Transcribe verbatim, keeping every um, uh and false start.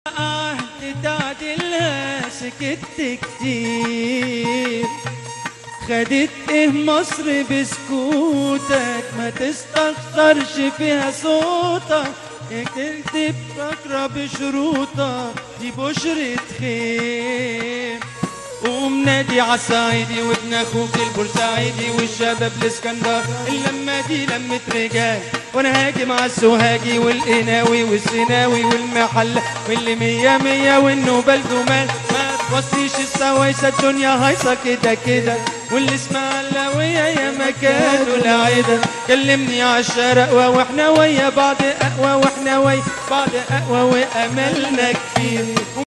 عهد تعدلها سكت كتير، خدت ايه مصر بسكوتك؟ ما تستخسرش فيها صوتك، تكتب فقرة بشروطك دي بشرة خير. قوم نادي عالصعيدي وابن اخوك البورسعيدي والشباب الاسكندر، اللمة دي لمة رجال، وانا هاجم عالسوهاجي والقناوي والسيناوي والمحلة واللي مية مية والنوبة الجمال. ما توصيش السوايسة الدنيا هايصة كده كده، واللي اسماعيلاوية يا مكانه العيدة. كلمني عالشرق واحنا ويا بعض اقوى، واحنا ويا بعض اقوى واملنا كتير.